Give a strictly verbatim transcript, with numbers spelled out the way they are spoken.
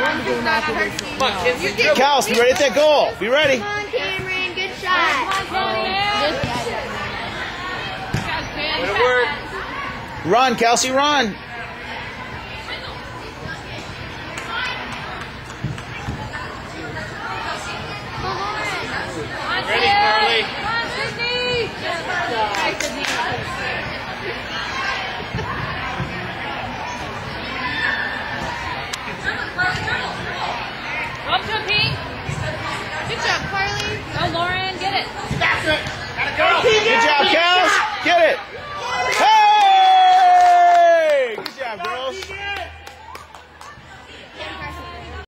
Kels, be ready at that goal. Be ready. Come on, Cameron. Good shot. Run, Kelsey, run.